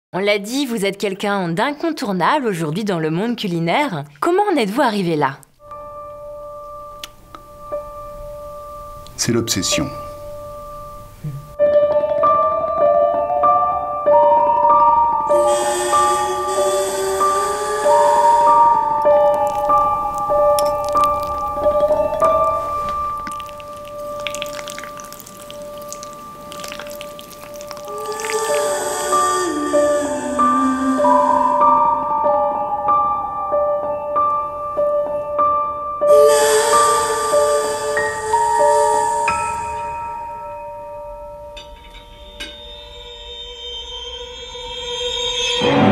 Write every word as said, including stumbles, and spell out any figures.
On l'a dit, vous êtes quelqu'un d'incontournable aujourd'hui dans le monde culinaire. Comment en êtes-vous arrivé là? C'est l'obsession. Yeah.